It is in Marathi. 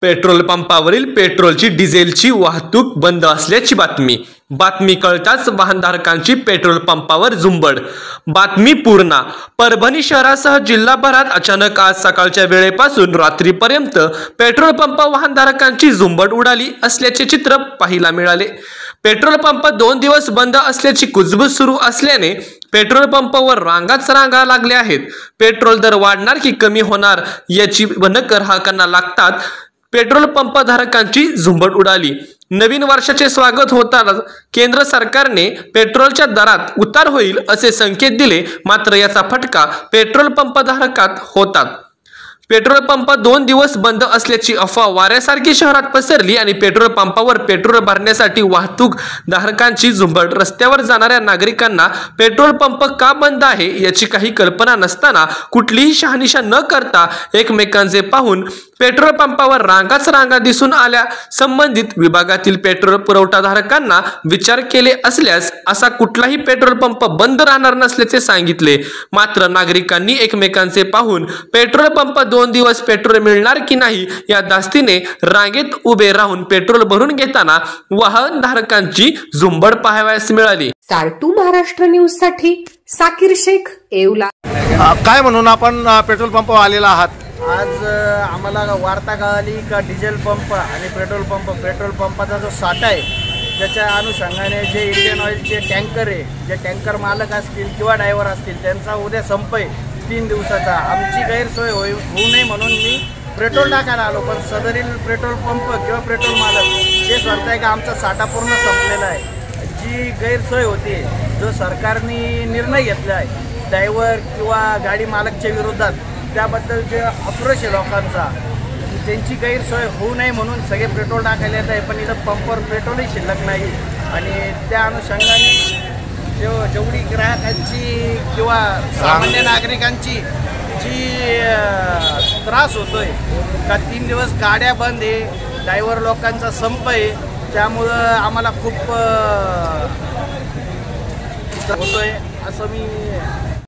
पेट्रोल पंपावरील पेट्रोलची डिझेलची वाहतूक बंद असल्याची बातमी कळताच वाहनधारकांची पेट्रोल पंपावर झुंबड। बातमी पूर्ण। परभणी शहरासह जिल्हाभरात अचानक आज सकाळच्या वेळेपासून रात्रीपर्यंत पेट्रोल पंप वाहनधारकांची झुंबड उडाली असल्याचे चित्र पाहायला मिळाले। पेट्रोल पंप 2 दिवस बंद असल्याची कुजबूज सुरू असल्याने पेट्रोल पंपावर रांगा लागल्या आहेत। पेट्रोल दर वाढणार की कमी होणार याची भनक ग्राहकांना लागतात पेट्रोल पंप धारकांची झुंबड उडाली। नवीन वर्षाचे स्वागत होताना केंद्र सरकारने पेट्रोलच्या दरात उतार होईल असे संकेत दिले, मात्र याचा फटका पेट्रोल पंप धारकात होतात। पेट्रोल पंप 2 दिवस बंद असल्याची अफवा वाऱ्यासारखी शहरात पसरली आणि पेट्रोल पंपावर पेट्रोल भरण्यासाठी वाहतूक धारकांची झुंबड। रस्त्यावर जाणाऱ्या नागरिकांना पेट्रोल पंप का बंद आहे याची काही कल्पना नसताना कुठलीही शहानिशा न करता एकमेकांचे पाहून पेट्रोल पंपावर रांगा दिसून आल्या। संबंधित विभागातील पेट्रोल पुरवठाधारकांना विचार केले असल्यास असा कुठलाही पेट्रोल पंप बंद राहणार नसल्याचे सांगितले, मात्र नागरिकांनी एकमेकांचे पाहून पेट्रोल पंप 2 दिवस पेट्रोल मिळणार की नाही या धास्तीने रांगेत उभे राहून पेट्रोल भरून घेताना वाहनधारकांची झुंबड पाहावयास मिळाली। स्टार 2 महाराष्ट्र न्यूज साठी साकीर शेख येवला। काय म्हणून आपण पेट्रोल पंप आलेला आहात? आज आम्हाला वार्ता कळाली का डिझेल पंप आणि पेट्रोल पंपाचा जो साठा आहे त्याच्या अनुषंगाने जे इंडियन ऑइलचे टँकर आहे, जे टँकर मालक असतील किंवा ड्रायव्हर असतील त्यांचा उद्या संप आहे 3 दिवसाचा। आमची गैरसोय होऊ नये म्हणून मी पेट्रोल टाकायला आलो, पण सदरील पेट्रोल पंप किंवा पेट्रोल मालक ते सांगताय का आमचा साठा पूर्ण संपलेला आहे। जी गैरसोय होती, जो सरकारने निर्णय घेतला आहे ड्रायव्हर किंवा गाडी मालकच्या विरोधात, त्याबद्दल जे आक्रोश आहे लोकांचा, त्यांची गैरसोय होऊ नये म्हणून सगळे पेट्रोल टाकायला येत आहे, पण इथं पंपावर पेट्रोलही शिल्लक नाही। आणि त्या अनुषंगाने जेवढी ग्राहकांची किंवा सामान्य नागरिकांची जी त्रास होतोय का 3 दिवस गाड्या बंद आहे, ड्रायव्हर लोकांचा संप आहे, त्यामुळं आम्हाला खूप होतोय असं मी